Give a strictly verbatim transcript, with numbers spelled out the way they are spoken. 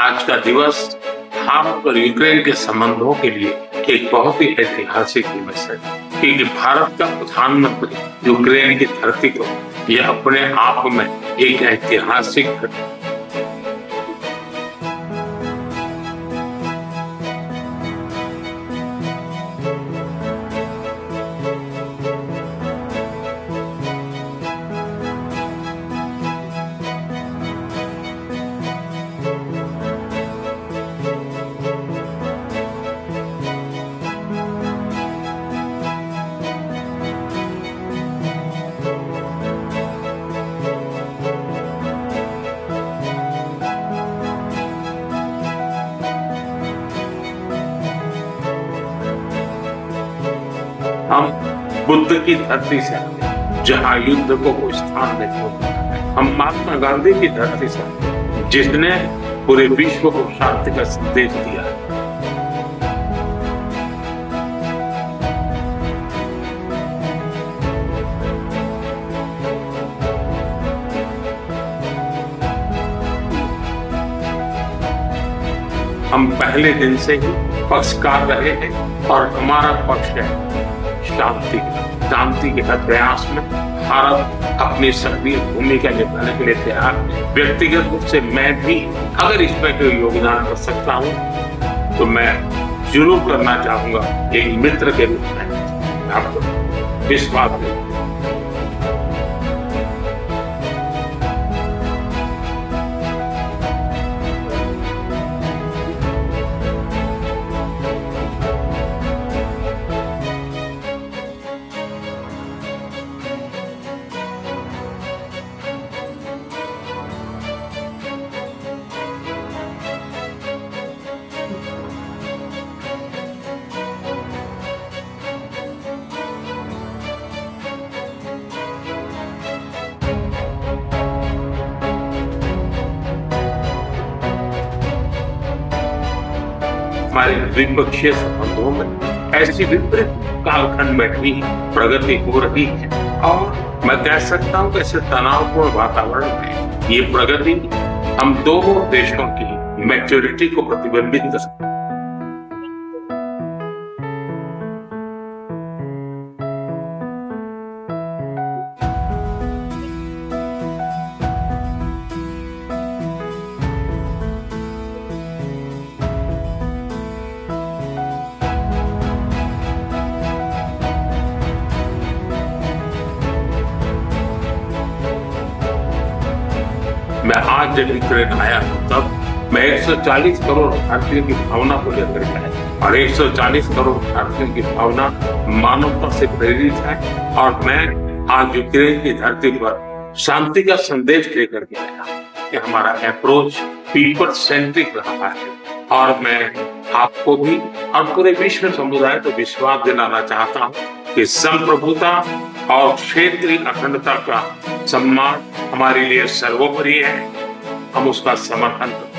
आज का दिवस भारत और यूक्रेन के संबंधों के लिए एक बहुत ही ऐतिहासिक दिवस है, क्योंकि भारत का प्रधानमंत्री यूक्रेन की धरती को यह अपने आप में एक ऐतिहासिक घटना। हम बुद्ध की धरती से आते, जहाँ युद्ध को कोई स्थान नहीं होता। हम महात्मा गांधी की धरती से आते, जिसने पूरे विश्व को शांति का संदेश दिया। हम पहले दिन से ही पक्षकार रहे हैं और हमारा पक्ष है शांति शांति के हर प्रयास में भारत अपनी सक्रिय भूमिका निभाने के लिए तैयार है। व्यक्तिगत रूप से मैं भी अगर इसमें कोई योगदान कर सकता हूं तो मैं जरूर करना चाहूंगा, एक मित्र के रूप में आपको विश्वास दें। हमारे द्विपक्षीय संबंधों में ऐसी विपरीत कालखंड में भी प्रगति हो रही है और मैं कह सकता हूं कि ऐसे तनावपूर्ण वातावरण में ये प्रगति हम दोनों देशों की मैच्योरिटी को प्रतिबिंबित करती है। मैं आज जब यूक्रेन आया तब मैं एक सौ चालीस करोड़ भारतीयों की भावना को लेकर आया और एक सौ चालीस करोड़ भारतीयों की भावना मानवता से प्रेरित है और मैं आज यूक्रेन की धरती पर शांति का संदेश लेकर के आया कि हमारा अप्रोच पीपल सेंट्रिक रहा है और मैं आपको भी और पूरे विश्व समुदाय को विश्वास दिलाना चाहता हूँ कि संप्रभुता और क्षेत्रीय अखंडता का सम्मान हमारे लिए सर्वोपरि है। हम उसका समर्थन करते हैं।